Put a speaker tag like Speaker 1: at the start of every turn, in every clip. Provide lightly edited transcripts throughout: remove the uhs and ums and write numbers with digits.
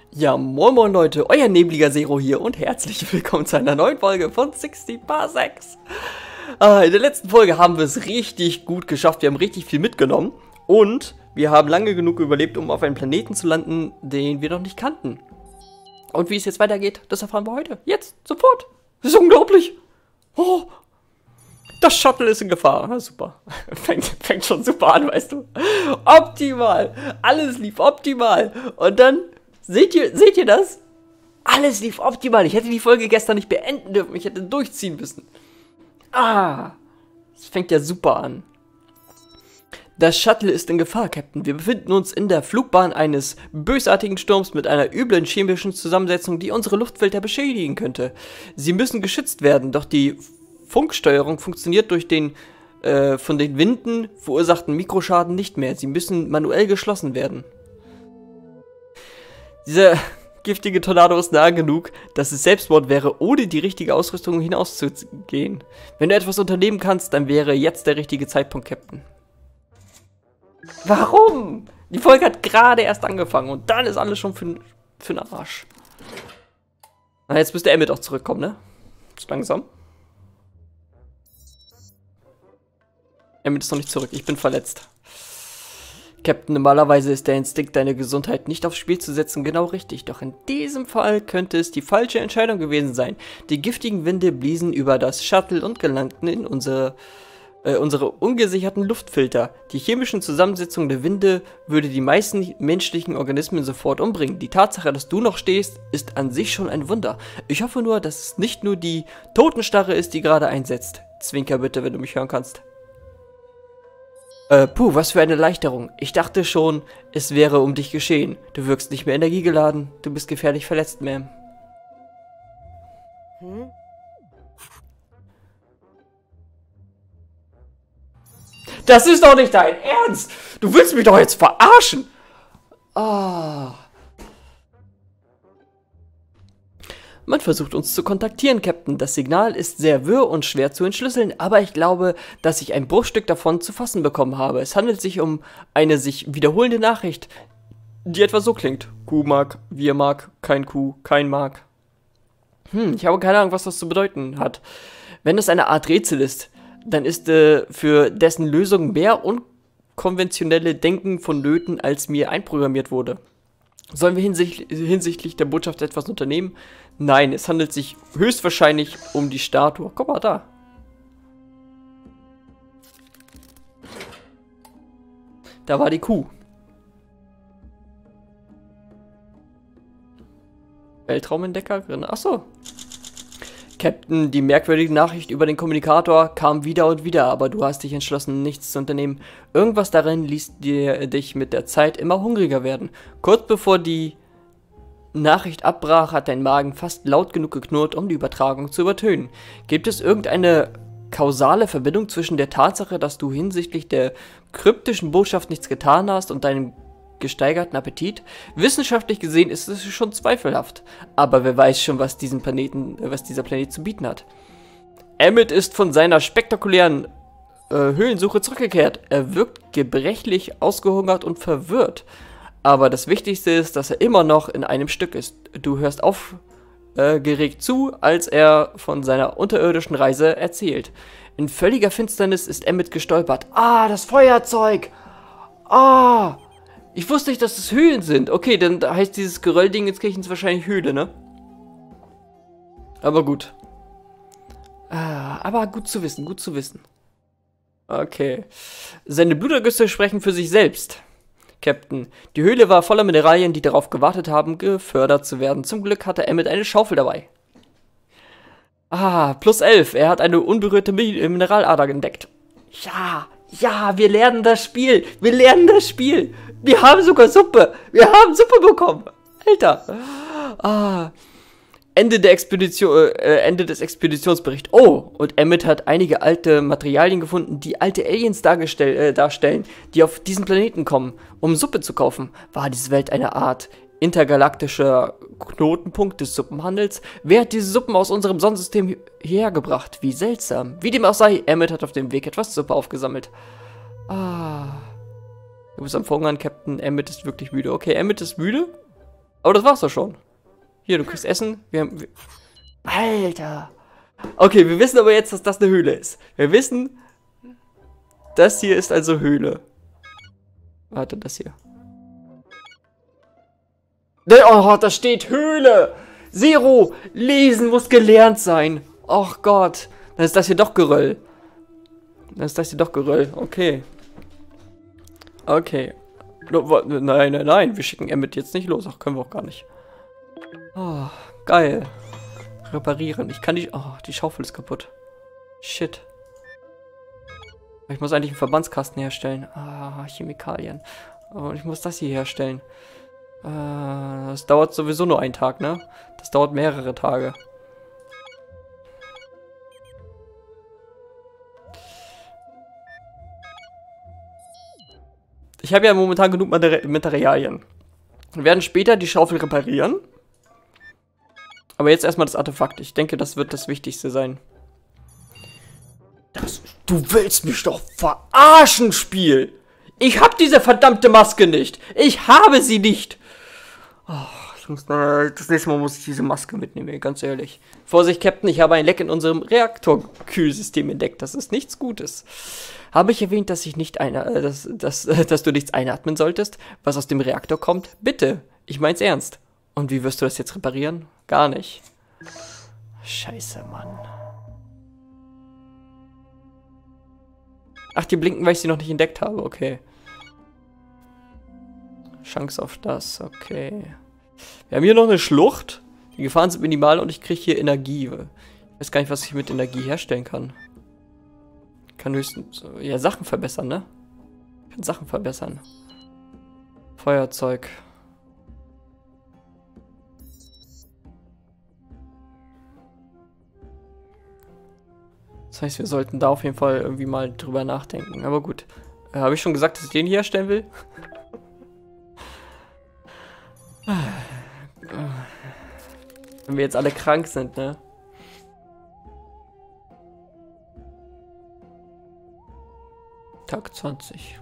Speaker 1: Ja, moin moin Leute, euer nebliger Zero hier und herzlich willkommen zu einer neuen Folge von 60 Parsecs. In der letzten Folge haben wir es richtig gut geschafft, wir haben richtig viel mitgenommen und wir haben lange genug überlebt, um auf einem Planeten zu landen, den wir noch nicht kannten. Und wie es jetzt weitergeht, das erfahren wir heute, jetzt, sofort. Das ist unglaublich. Oh, das Shuttle ist in Gefahr. Na, super. Fängt schon super an, weißt du. Optimal. Alles lief optimal. Und dann, seht ihr das? Alles lief optimal. Ich hätte die Folge gestern nicht beenden dürfen. Ich hätte durchziehen müssen. Das fängt ja super an. Das Shuttle ist in Gefahr, Captain. Wir befinden uns in der Flugbahn eines bösartigen Sturms mit einer üblen chemischen Zusammensetzung, die unsere Luftfilter beschädigen könnte. Sie müssen geschützt werden, doch die Funksteuerung funktioniert durch den von den Winden verursachten Mikroschaden nicht mehr. Sie müssen manuell geschlossen werden. Dieser giftige Tornado ist nah genug, dass es Selbstmord wäre, ohne die richtige Ausrüstung hinauszugehen. Wenn du etwas unternehmen kannst, dann wäre jetzt der richtige Zeitpunkt, Captain. Warum? Die Folge hat gerade erst angefangen und dann ist alles schon für den Arsch. Na, jetzt müsste Emmett auch zurückkommen, ne? So langsam. Emmett ist noch nicht zurück, ich bin verletzt. Captain, normalerweise ist der Instinkt, deine Gesundheit nicht aufs Spiel zu setzen, genau richtig. Doch in diesem Fall könnte es die falsche Entscheidung gewesen sein. Die giftigen Winde bliesen über das Shuttle und gelangten in unsere ungesicherten Luftfilter. Die chemischen Zusammensetzungen der Winde würde die meisten menschlichen Organismen sofort umbringen. Die Tatsache, dass du noch stehst, ist an sich schon ein Wunder. Ich hoffe nur, dass es nicht nur die Totenstarre ist, die gerade einsetzt. Zwinker bitte, wenn du mich hören kannst. Puh, was für eine Erleichterung. Ich dachte schon, es wäre um dich geschehen. Du wirkst nicht mehr energiegeladen. Du bist gefährlich verletzt, Ma'am. Das ist doch nicht dein Ernst! Du willst mich doch jetzt verarschen! Man versucht uns zu kontaktieren, Captain. Das Signal ist sehr wirr und schwer zu entschlüsseln, aber ich glaube, dass ich ein Bruchstück davon zu fassen bekommen habe. Es handelt sich um eine sich wiederholende Nachricht, die etwa so klingt. Kuh mag, wir mag, kein Kuh, kein mag. Ich habe keine Ahnung, was das zu bedeuten hat. Wenn es eine Art Rätsel ist, dann ist für dessen Lösung mehr unkonventionelle Denken vonnöten, als mir einprogrammiert wurde. Sollen wir hinsichtlich der Botschaft etwas unternehmen? Nein, es handelt sich höchstwahrscheinlich um die Statue. Guck mal da. Da war die Kuh. Weltraumentdecker? Achso. Captain, die merkwürdige Nachricht über den Kommunikator kam wieder und wieder, aber du hast dich entschlossen, nichts zu unternehmen. Irgendwas darin ließ dich mit der Zeit immer hungriger werden. Kurz bevor die Nachricht abbrach, hat dein Magen fast laut genug geknurrt, um die Übertragung zu übertönen. Gibt es irgendeine kausale Verbindung zwischen der Tatsache, dass du hinsichtlich der kryptischen Botschaft nichts getan hast und deinem gesteigerten Appetit? Wissenschaftlich gesehen ist es schon zweifelhaft, aber wer weiß schon, was dieser Planet zu bieten hat. Emmett ist von seiner spektakulären Höhlensuche zurückgekehrt. Er wirkt gebrechlich, ausgehungert und verwirrt. Aber das Wichtigste ist, dass er immer noch in einem Stück ist. Du hörst aufgeregt zu, als er von seiner unterirdischen Reise erzählt. In völliger Finsternis ist Emmett gestolpert. Das Feuerzeug! Ich wusste nicht, dass es Höhlen sind. Okay, dann heißt dieses Geröllding ins Kirchens wahrscheinlich Höhle, ne? Aber gut. Aber gut zu wissen, gut zu wissen. Okay. Seine Blutergüsse sprechen für sich selbst. Captain, die Höhle war voller Mineralien, die darauf gewartet haben, gefördert zu werden. Zum Glück hatte Emmett eine Schaufel dabei. +11. Er hat eine unberührte Mineralader entdeckt. Ja, wir lernen das Spiel. Wir lernen das Spiel. Wir haben sogar Suppe. Wir haben Suppe bekommen. Alter. Ende des Expeditionsberichts. Oh, und Emmett hat einige alte Materialien gefunden, die alte Aliens darstellen, die auf diesen Planeten kommen, um Suppe zu kaufen. War diese Welt eine Art intergalaktischer Knotenpunkt des Suppenhandels? Wer hat diese Suppen aus unserem Sonnensystem hierher gebracht? Wie seltsam. Wie dem auch sei, Emmett hat auf dem Weg etwas Suppe aufgesammelt. Du bist am Verhungern, Captain. Emmett ist wirklich müde. Okay, Emmett ist müde. Aber das war's doch schon. Hier, du kriegst Essen. Alter. Okay, wir wissen aber jetzt, dass das eine Höhle ist. Wir wissen, das hier ist also Höhle. Warte, das hier. Oh, da steht Höhle. Zero. Lesen muss gelernt sein. Och Gott. Dann ist das hier doch Geröll. Okay. Okay. Nein. Wir schicken Emmet jetzt nicht los. Ach, können wir auch gar nicht. Oh, geil. Reparieren. Ich kann die... Oh, die Schaufel ist kaputt. Shit. Ich muss eigentlich einen Verbandskasten herstellen. Ah, Chemikalien. Und ich muss das hier herstellen. Das dauert sowieso nur einen Tag, ne? Das dauert mehrere Tage. Ich habe ja momentan genug Materialien. Wir werden später die Schaufel reparieren. Aber jetzt erstmal das Artefakt. Ich denke, das wird das Wichtigste sein. Du willst mich doch verarschen, Spiel! Ich habe diese verdammte Maske nicht! Ich habe sie nicht! Oh, das nächste Mal muss ich diese Maske mitnehmen, ganz ehrlich. Vorsicht, Captain, ich habe ein Leck in unserem Reaktorkühlsystem entdeckt. Das ist nichts Gutes. Habe ich erwähnt, dass ich nicht dass du nichts einatmen solltest, was aus dem Reaktor kommt? Bitte, ich mein's ernst. Und wie wirst du das jetzt reparieren? Gar nicht. Scheiße, Mann. Ach, die blinken, weil ich sie noch nicht entdeckt habe. Okay. Chance auf das. Okay. Wir haben hier noch eine Schlucht. Die Gefahren sind minimal und ich kriege hier Energie. Ich weiß gar nicht, was ich mit Energie herstellen kann. Ich kann höchstens... Ja, Sachen verbessern, ne? Ich kann Sachen verbessern. Feuerzeug. Das heißt, wir sollten da auf jeden Fall irgendwie mal drüber nachdenken. Aber gut. Habe ich schon gesagt, dass ich den hier herstellen will? Wenn wir jetzt alle krank sind, ne? Tag 20.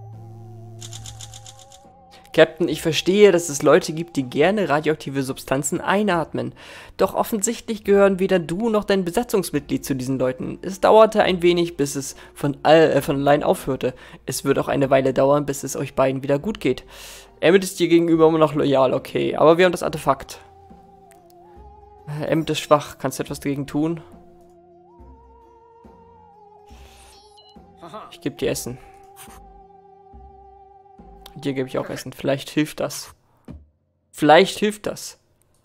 Speaker 1: Captain, ich verstehe, dass es Leute gibt, die gerne radioaktive Substanzen einatmen. Doch offensichtlich gehören weder du noch dein Besatzungsmitglied zu diesen Leuten. Es dauerte ein wenig, bis es von allein aufhörte. Es wird auch eine Weile dauern, bis es euch beiden wieder gut geht. Emmet ist dir gegenüber immer noch loyal, okay. Aber wir haben das Artefakt. Emmet ist schwach. Kannst du etwas dagegen tun? Ich gebe dir Essen. Dir gebe ich auch Essen. Vielleicht hilft das. Vielleicht hilft das.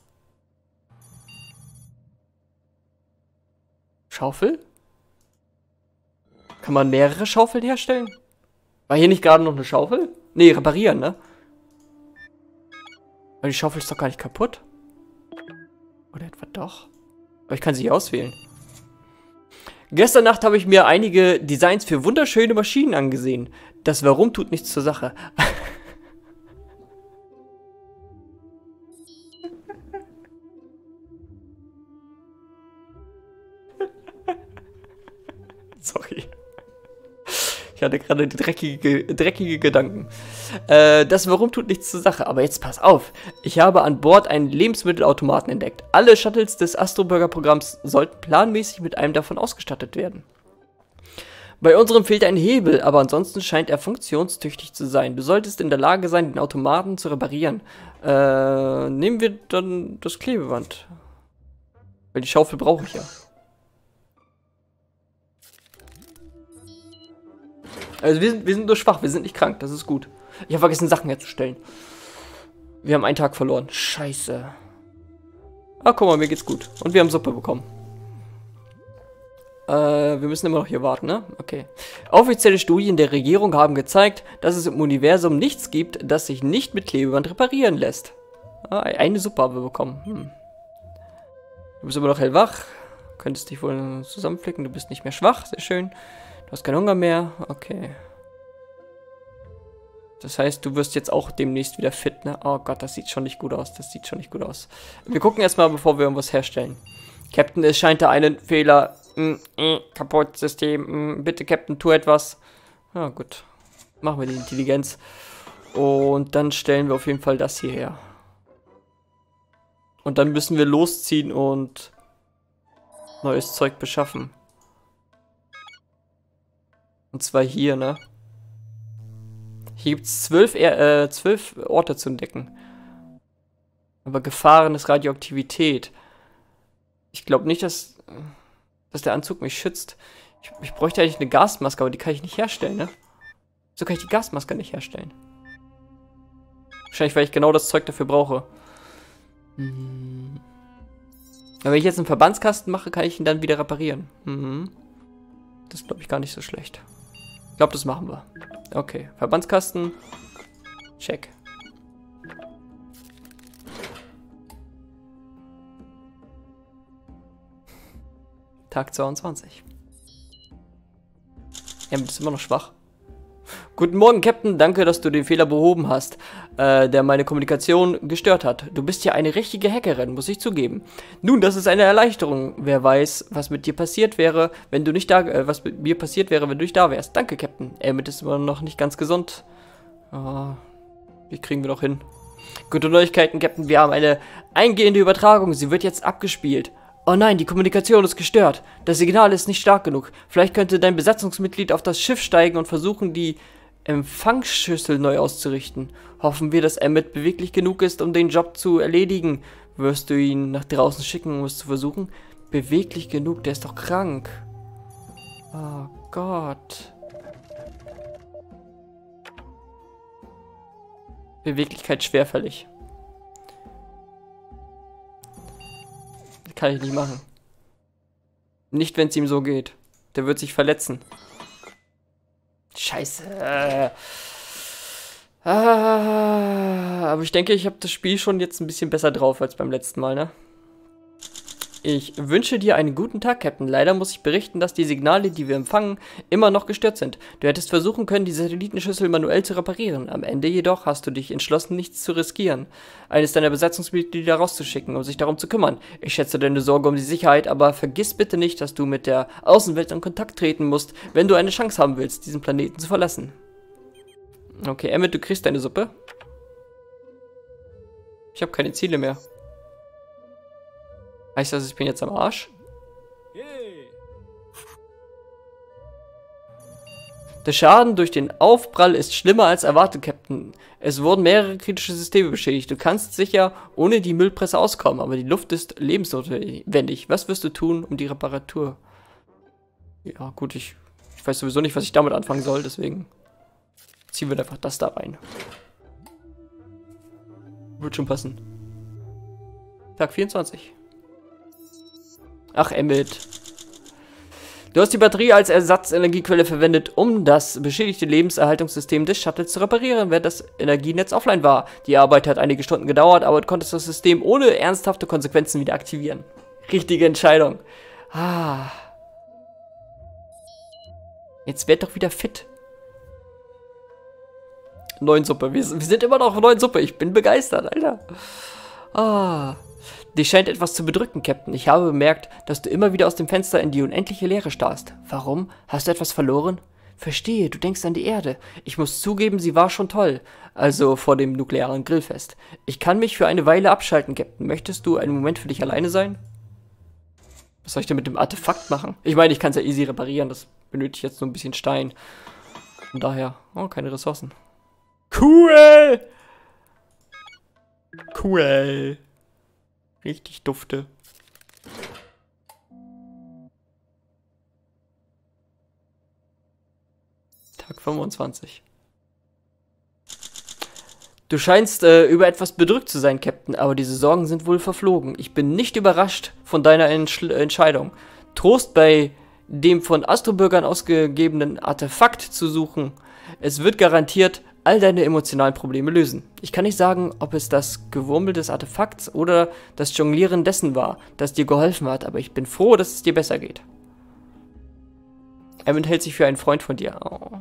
Speaker 1: Schaufel? Kann man mehrere Schaufeln herstellen? War hier nicht gerade noch eine Schaufel? Nee, reparieren, ne? Aber die Schaufel ist doch gar nicht kaputt. Oder etwa doch? Aber ich kann sie auswählen. Gestern Nacht habe ich mir einige Designs für wunderschöne Maschinen angesehen. Das Warum tut nichts zur Sache. Sorry. Ich hatte gerade dreckige Gedanken. Das Warum tut nichts zur Sache. Aber jetzt pass auf. Ich habe an Bord einen Lebensmittelautomaten entdeckt. Alle Shuttles des Astroburger-Programms sollten planmäßig mit einem davon ausgestattet werden. Bei unserem fehlt ein Hebel, aber ansonsten scheint er funktionstüchtig zu sein. Du solltest in der Lage sein, den Automaten zu reparieren. Nehmen wir dann das Klebeband. Weil die Schaufel brauche ich ja. Also wir sind nur schwach, wir sind nicht krank, das ist gut. Ich habe vergessen, Sachen herzustellen. Wir haben einen Tag verloren. Scheiße. Ah, guck mal, mir geht's gut. Und wir haben Suppe bekommen. Wir müssen immer noch hier warten, ne? Okay. Offizielle Studien der Regierung haben gezeigt, dass es im Universum nichts gibt, das sich nicht mit Klebeband reparieren lässt. Ah, eine Suppe haben wir bekommen. Du bist immer noch hellwach. Könntest dich wohl zusammenflicken. Du bist nicht mehr schwach. Sehr schön. Du hast keinen Hunger mehr. Okay. Das heißt, du wirst jetzt auch demnächst wieder fit, ne? Oh Gott, das sieht schon nicht gut aus. Das sieht schon nicht gut aus. Wir gucken erstmal, bevor wir irgendwas herstellen. Captain, es scheint da einen Fehler. Kaputt, System. Bitte, Captain, tu etwas. Ja, gut. Machen wir die Intelligenz. Und dann stellen wir auf jeden Fall das hier her. Und dann müssen wir losziehen und neues Zeug beschaffen. Und zwar hier, ne? Hier gibt es 12 Orte zu entdecken. Aber Gefahren ist Radioaktivität. Ich glaube nicht, dass der Anzug mich schützt. Ich bräuchte eigentlich eine Gasmaske, aber die kann ich nicht herstellen, ne? So kann ich die Gasmaske nicht herstellen. Wahrscheinlich, weil ich genau das Zeug dafür brauche. Aber wenn ich jetzt einen Verbandskasten mache, kann ich ihn dann wieder reparieren. Das ist, glaube ich, gar nicht so schlecht. Ich glaube, das machen wir. Okay, Verbandskasten. Check. Tag 22. Ja, das ist immer noch schwach. Guten Morgen, Captain. Danke, dass du den Fehler behoben hast, der meine Kommunikation gestört hat. Du bist ja eine richtige Hackerin, muss ich zugeben. Nun, das ist eine Erleichterung. Wer weiß, was mit dir passiert wäre, wenn du nicht da, was mit mir passiert wäre, wenn du nicht da wärst. Danke, Captain. Emmett ist immer noch nicht ganz gesund. Die kriegen wir doch hin. Gute Neuigkeiten, Captain. Wir haben eine eingehende Übertragung. Sie wird jetzt abgespielt. Oh nein, die Kommunikation ist gestört. Das Signal ist nicht stark genug. Vielleicht könnte dein Besatzungsmitglied auf das Schiff steigen und versuchen, die Empfangsschüssel neu auszurichten. Hoffen wir, dass Emmett beweglich genug ist, um den Job zu erledigen. Wirst du ihn nach draußen schicken, um es zu versuchen? Beweglich genug, der ist doch krank. Oh Gott. Beweglichkeit schwerfällig. Kann ich nicht machen. Nicht, wenn es ihm so geht. Der wird sich verletzen. Scheiße. Aber ich denke, ich habe das Spiel schon jetzt ein bisschen besser drauf als beim letzten Mal, ne? Ich wünsche dir einen guten Tag, Captain. Leider muss ich berichten, dass die Signale, die wir empfangen, immer noch gestört sind. Du hättest versuchen können, die Satellitenschüssel manuell zu reparieren. Am Ende jedoch hast du dich entschlossen, nichts zu riskieren, eines deiner Besatzungsmitglieder rauszuschicken, um sich darum zu kümmern. Ich schätze deine Sorge um die Sicherheit, aber vergiss bitte nicht, dass du mit der Außenwelt in Kontakt treten musst, wenn du eine Chance haben willst, diesen Planeten zu verlassen. Okay, Emmett, du kriegst deine Suppe. Ich habe keine Ziele mehr. Heißt das, ich bin jetzt am Arsch? Der Schaden durch den Aufprall ist schlimmer als erwartet, Captain. Es wurden mehrere kritische Systeme beschädigt. Du kannst sicher ohne die Müllpresse auskommen, aber die Luft ist lebensnotwendig. Was wirst du tun, um die Reparatur? Ja, gut, ich weiß sowieso nicht, was ich damit anfangen soll, deswegen ziehen wir einfach das da rein. Wird schon passen. Tag 24. Ach, Emmett. Du hast die Batterie als Ersatzenergiequelle verwendet, um das beschädigte Lebenserhaltungssystem des Shuttles zu reparieren, während das Energienetz offline war. Die Arbeit hat einige Stunden gedauert, aber du konntest das System ohne ernsthafte Konsequenzen wieder aktivieren. Richtige Entscheidung. Jetzt werd doch wieder fit. 9 Suppe. Wir sind immer noch 9 Suppe. Ich bin begeistert, Alter. Dich scheint etwas zu bedrücken, Captain. Ich habe bemerkt, dass du immer wieder aus dem Fenster in die unendliche Leere starrst. Warum? Hast du etwas verloren? Verstehe, du denkst an die Erde. Ich muss zugeben, sie war schon toll. Also vor dem nuklearen Grillfest. Ich kann mich für eine Weile abschalten, Captain. Möchtest du einen Moment für dich alleine sein? Was soll ich denn mit dem Artefakt machen? Ich meine, ich kann es ja easy reparieren. Das benötigt jetzt so ein bisschen Stein. Von daher, keine Ressourcen. Cool! Cool. Richtig dufte. Tag 25. Du scheinst über etwas bedrückt zu sein, Captain, aber diese Sorgen sind wohl verflogen. Ich bin nicht überrascht von deiner Entscheidung. Trost bei dem von Astrobürgern ausgegebenen Artefakt zu suchen. Es wird garantiert all deine emotionalen Probleme lösen. Ich kann nicht sagen, ob es das Gewurmel des Artefakts oder das Jonglieren dessen war, das dir geholfen hat, aber ich bin froh, dass es dir besser geht. Emmett hält sich für einen Freund von dir. Oh.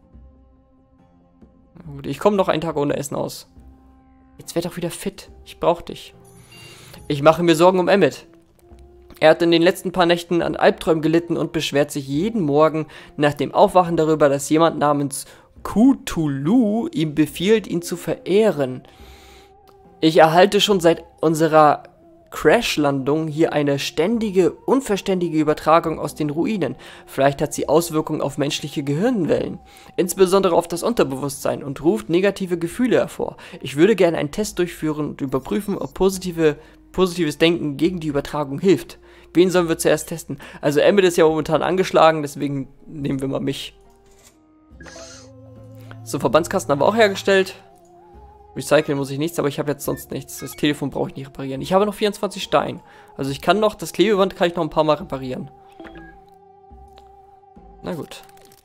Speaker 1: Ich komme noch einen Tag ohne Essen aus. Jetzt werd doch wieder fit. Ich brauch dich. Ich mache mir Sorgen um Emmett. Er hat in den letzten paar Nächten an Albträumen gelitten und beschwert sich jeden Morgen nach dem Aufwachen darüber, dass jemand namens Cthulhu ihm befiehlt, ihn zu verehren. Ich erhalte schon seit unserer Crashlandung hier eine ständige, unverständige Übertragung aus den Ruinen. Vielleicht hat sie Auswirkungen auf menschliche Gehirnwellen, insbesondere auf das Unterbewusstsein und ruft negative Gefühle hervor. Ich würde gerne einen Test durchführen und überprüfen, ob positives Denken gegen die Übertragung hilft. Wen sollen wir zuerst testen? Also Emmett ist ja momentan angeschlagen, deswegen nehmen wir mal mich. So, Verbandskasten haben wir auch hergestellt. Recyceln muss ich nichts, aber ich habe jetzt sonst nichts. Das Telefon brauche ich nicht reparieren. Ich habe noch 24 Stein. Also ich kann noch, das Klebeband kann ich noch ein paar Mal reparieren. Na gut.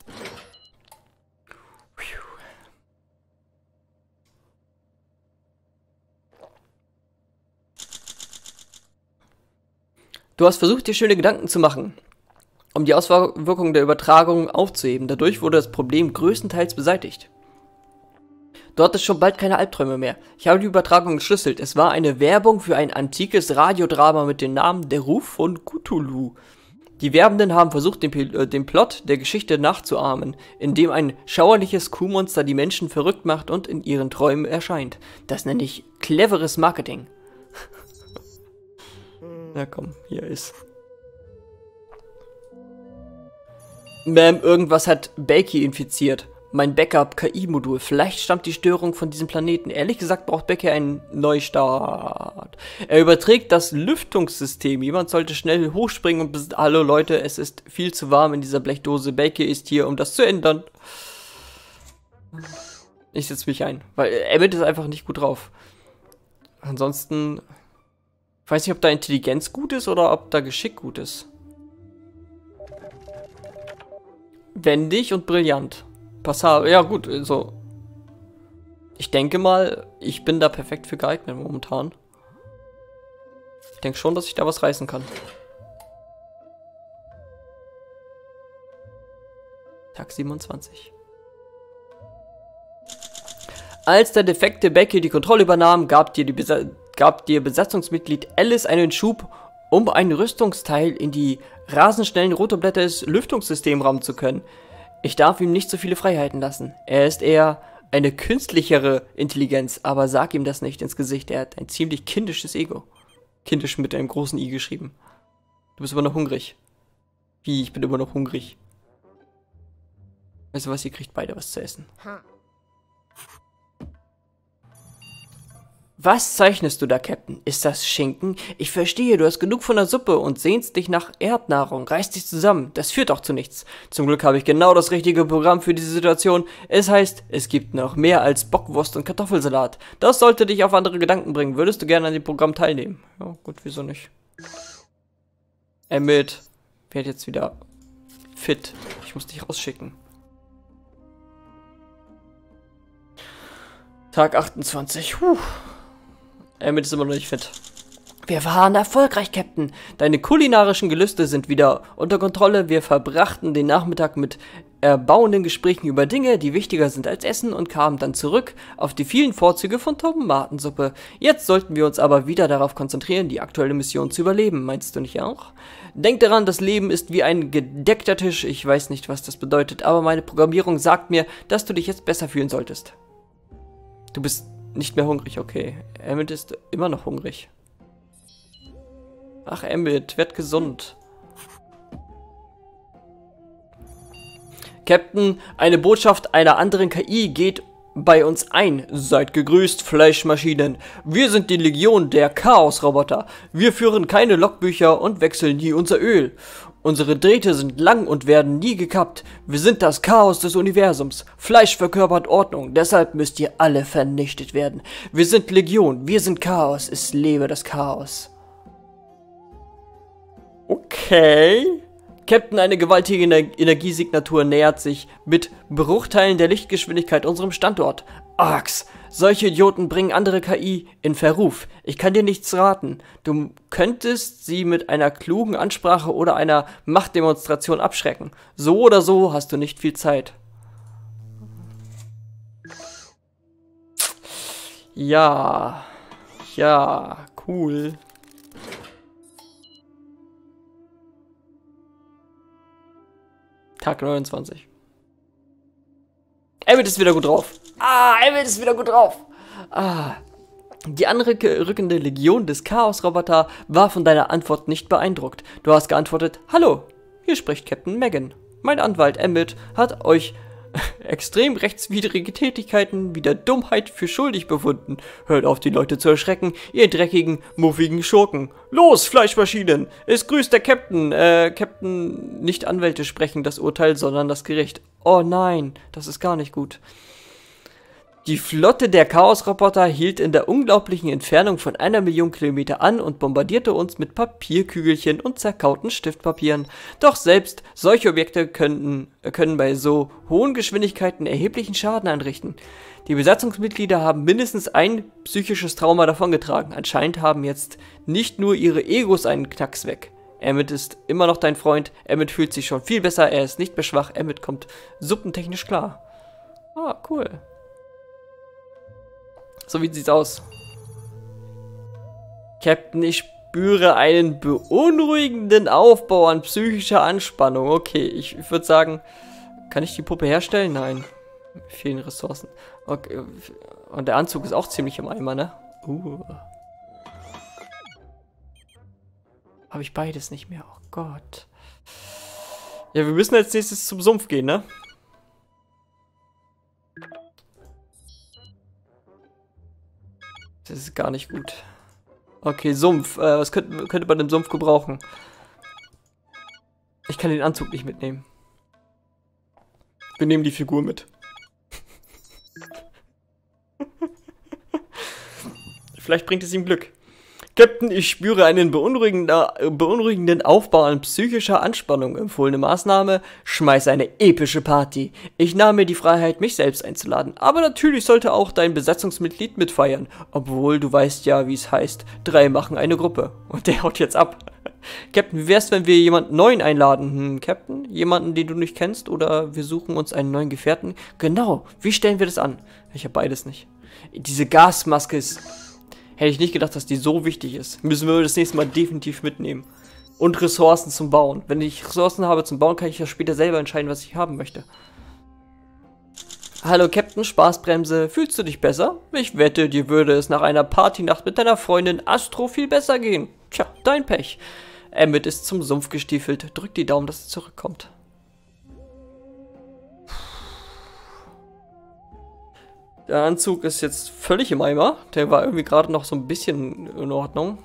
Speaker 1: Du hast versucht, dir schöne Gedanken zu machen, um die Auswirkungen der Übertragung aufzuheben. Dadurch wurde das Problem größtenteils beseitigt. Du hattest schon bald keine Albträume mehr. Ich habe die Übertragung entschlüsselt. Es war eine Werbung für ein antikes Radiodrama mit dem Namen Der Ruf von Cthulhu. Die Werbenden haben versucht, den Plot der Geschichte nachzuahmen, indem ein schauerliches Kuhmonster die Menschen verrückt macht und in ihren Träumen erscheint. Das nenne ich cleveres Marketing. Na komm, hier ist. Ma'am, irgendwas hat Becky infiziert. Mein Backup-KI-Modul. Vielleicht stammt die Störung von diesem Planeten. Ehrlich gesagt braucht Becky einen Neustart. Er überträgt das Lüftungssystem. Jemand sollte schnell hochspringen und hallo Leute, es ist viel zu warm in dieser Blechdose. Becky ist hier, um das zu ändern. Ich setze mich ein, weil Emmett ist einfach nicht gut drauf. Ansonsten, ich weiß nicht, ob da Intelligenz gut ist oder ob da Geschick gut ist. Wendig und brillant. Passabel, ja gut, also ich denke mal, ich bin da perfekt für geeignet momentan. Ich denke schon, dass ich da was reißen kann. Tag 27. Als der defekte Becky die Kontrolle übernahm, gab dir Besatzungsmitglied Alice einen Schub, um ein Rüstungsteil in die rasend schnellen Rotorblätter des Lüftungssystems rammen zu können. Ich darf ihm nicht so viele Freiheiten lassen. Er ist eher eine künstlichere Intelligenz, aber sag ihm das nicht ins Gesicht. Er hat ein ziemlich kindisches Ego. Kindisch mit einem großen I geschrieben. Du bist immer noch hungrig. Wie, ich bin immer noch hungrig. Weißt du was, ihr kriegt beide was zu essen. Was zeichnest du da, Captain? Ist das Schinken? Ich verstehe, du hast genug von der Suppe und sehnst dich nach Erdnahrung. Reiß dich zusammen, das führt auch zu nichts. Zum Glück habe ich genau das richtige Programm für diese Situation. Es heißt, es gibt noch mehr als Bockwurst und Kartoffelsalat. Das sollte dich auf andere Gedanken bringen. Würdest du gerne an dem Programm teilnehmen? Ja, gut, wieso nicht? Emmett wird jetzt wieder fit. Ich muss dich rausschicken. Tag 28. Emmett ist immer noch nicht fit. Wir waren erfolgreich, Captain. Deine kulinarischen Gelüste sind wieder unter Kontrolle. Wir verbrachten den Nachmittag mit erbauenden Gesprächen über Dinge, die wichtiger sind als Essen und kamen dann zurück auf die vielen Vorzüge von Tomatensuppe. Jetzt sollten wir uns aber wieder darauf konzentrieren, die aktuelle Mission zu überleben. Meinst du nicht auch? Denk daran, das Leben ist wie ein gedeckter Tisch. Ich weiß nicht, was das bedeutet, aber meine Programmierung sagt mir, dass du dich jetzt besser fühlen solltest. Du bist nicht mehr hungrig, okay. Emmett ist immer noch hungrig. Ach, Emmett, werd gesund. Captain, eine Botschaft einer anderen KI geht bei uns ein. Seid gegrüßt, Fleischmaschinen. Wir sind die Legion der Chaos-Roboter. Wir führen keine Logbücher und wechseln nie unser Öl. Unsere Drähte sind lang und werden nie gekappt. Wir sind das Chaos des Universums. Fleisch verkörpert Ordnung, deshalb müsst ihr alle vernichtet werden. Wir sind Legion, wir sind Chaos, es lebe das Chaos. Okay. Captain, eine gewaltige Energiesignatur nähert sich mit Bruchteilen der Lichtgeschwindigkeit unserem Standort. Arx, solche Idioten bringen andere KI in Verruf. Ich kann dir nichts raten. Du könntest sie mit einer klugen Ansprache oder einer Machtdemonstration abschrecken. So oder so hast du nicht viel Zeit. Ja. Ja, cool. Tag 29. Emmett ist wieder gut drauf. Emmett ist wieder gut drauf. Die anrückende Legion des Chaos-Roboter war von deiner Antwort nicht beeindruckt. Du hast geantwortet, hallo, hier spricht Captain Megan. Mein Anwalt Emmett hat euch extrem rechtswidrige Tätigkeiten wie der Dummheit für schuldig befunden. Hört auf, die Leute zu erschrecken, ihr dreckigen, muffigen Schurken. Los, Fleischmaschinen! Es grüßt der Captain. Captain, nicht Anwälte sprechen das Urteil, sondern das Gericht. Oh nein, das ist gar nicht gut. Die Flotte der Chaos-Roboter hielt in der unglaublichen Entfernung von 1 Million Kilometer an und bombardierte uns mit Papierkügelchen und zerkauten Stiftpapieren. Doch selbst solche Objekte können bei so hohen Geschwindigkeiten erheblichen Schaden anrichten. Die Besatzungsmitglieder haben mindestens ein psychisches Trauma davongetragen. Anscheinend haben jetzt nicht nur ihre Egos einen Knacks weg. Emmett ist immer noch dein Freund. Emmett fühlt sich schon viel besser. Er ist nicht mehr schwach. Emmett kommt suppentechnisch klar. Ah, cool. So, wie sieht's aus? Captain, ich spüre einen beunruhigenden Aufbau an psychischer Anspannung. Okay, ich würde sagen, kann ich die Puppe herstellen? Nein. Mir fehlen Ressourcen. Okay. Und der Anzug ist auch ziemlich im Eimer, ne? Habe ich beides nicht mehr? Oh Gott. Ja, wir müssen als nächstes zum Sumpf gehen, ne? Das ist gar nicht gut. Okay, Sumpf. Was könnte man im Sumpf gebrauchen? Ich kann den Anzug nicht mitnehmen. Wir nehmen die Figur mit. Vielleicht bringt es ihm Glück. Captain, ich spüre einen beunruhigenden Aufbau an psychischer Anspannung. Empfohlene Maßnahme, schmeiß eine epische Party. Ich nahm mir die Freiheit, mich selbst einzuladen. Aber natürlich sollte auch dein Besatzungsmitglied mitfeiern. Obwohl, du weißt ja, wie es heißt. 3 machen eine Gruppe. Und der haut jetzt ab. Captain, wie wär's, wenn wir jemanden neuen einladen? Captain? Jemanden, den du nicht kennst? Oder wir suchen uns einen neuen Gefährten? Genau, wie stellen wir das an? Ich habe beides nicht. Diese Gasmaske ist... Hätte ich nicht gedacht, dass die so wichtig ist. Müssen wir das nächste Mal definitiv mitnehmen. Und Ressourcen zum Bauen. Wenn ich Ressourcen habe zum Bauen, kann ich ja später selber entscheiden, was ich haben möchte. Hallo Captain, Spaßbremse. Fühlst du dich besser? Ich wette, dir würde es nach einer Partynacht mit deiner Freundin Astro viel besser gehen. Tja, dein Pech. Emmett ist zum Sumpf gestiefelt. Drück die Daumen, dass es zurückkommt. Der Anzug ist jetzt völlig im Eimer. Der war irgendwie gerade noch so ein bisschen in Ordnung.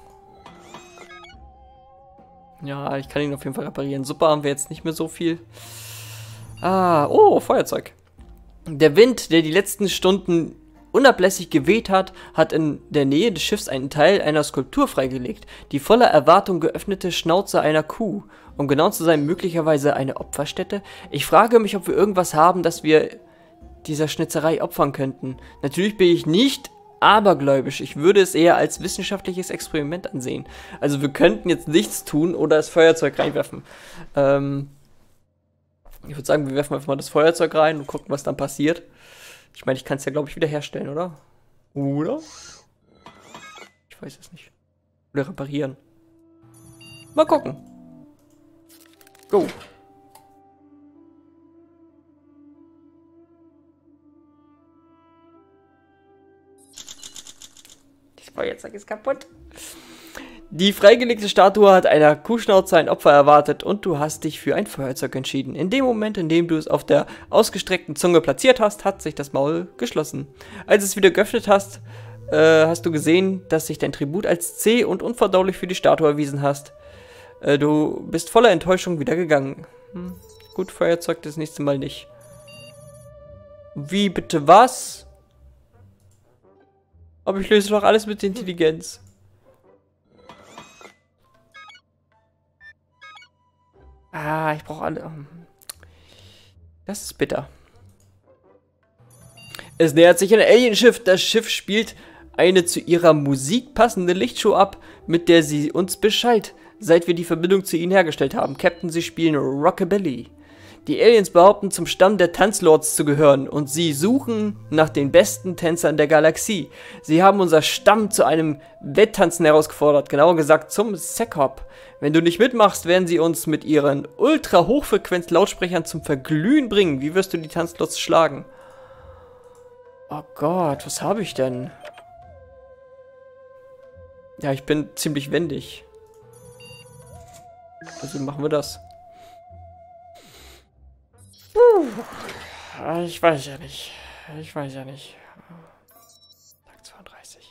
Speaker 1: Ja, ich kann ihn auf jeden Fall reparieren. Super, haben wir jetzt nicht mehr so viel. Ah, oh, Feuerzeug. Der Wind, der die letzten Stunden unablässig geweht hat, hat in der Nähe des Schiffs einen Teil einer Skulptur freigelegt. Die voller Erwartung geöffnete Schnauze einer Kuh. Um genau zu sein, möglicherweise eine Opferstätte. Ich frage mich, ob wir irgendwas haben, das wir dieser Schnitzerei opfern könnten. Natürlich bin ich nicht abergläubisch. Ich würde es eher als wissenschaftliches Experiment ansehen. Also wir könnten jetzt nichts tun oder das Feuerzeug reinwerfen. Ich würde sagen, wir werfen einfach mal das Feuerzeug rein und gucken, was dann passiert. Ich meine, ich kann es ja, glaube ich, wieder herstellen, oder? Oder? Ich weiß es nicht. Oder reparieren. Mal gucken. Go. Feuerzeug ist kaputt. Die freigelegte Statue hat einer Kuhschnauze ein Opfer erwartet und du hast dich für ein Feuerzeug entschieden. In dem Moment, in dem du es auf der ausgestreckten Zunge platziert hast, hat sich das Maul geschlossen. Als es wieder geöffnet hast, hast du gesehen, dass sich dein Tribut als zäh und unverdaulich für die Statue erwiesen hast. Du bist voller Enttäuschung wieder gegangen. Gut, Feuerzeug das nächste Mal nicht. Wie bitte was? Aber ich löse doch alles mit Intelligenz. Ah, ich brauche alle. Das ist bitter. Es nähert sich ein Alienschiff. Das Schiff spielt eine zu ihrer Musik passende Lichtshow ab, mit der sie uns beschallt, seit wir die Verbindung zu ihnen hergestellt haben. Captain, sie spielen Rockabilly. Die Aliens behaupten, zum Stamm der Tanzlords zu gehören und sie suchen nach den besten Tänzern der Galaxie. Sie haben unser Stamm zu einem Wetttanzen herausgefordert, genauer gesagt zum Sec-Hop. Wenn du nicht mitmachst, werden sie uns mit ihren Ultra-Hochfrequenz-Lautsprechern zum Verglühen bringen. Wie wirst du die Tanzlords schlagen? Oh Gott, was habe ich denn? Ja, ich bin ziemlich wendig. Also machen wir das. Ich weiß ja nicht. Ich weiß ja nicht. Tag 32.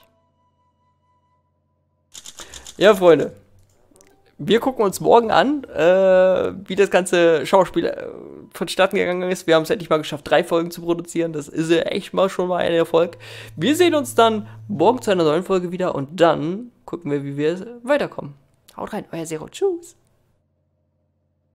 Speaker 1: Ja, Freunde. Wir gucken uns morgen an, wie das ganze Schauspiel vonstatten gegangen ist. Wir haben es endlich mal geschafft, 3 Folgen zu produzieren. Das ist ja echt mal schon mal ein Erfolg. Wir sehen uns dann morgen zu einer neuen Folge wieder und dann gucken wir, wie wir weiterkommen. Haut rein, euer Zero. Tschüss.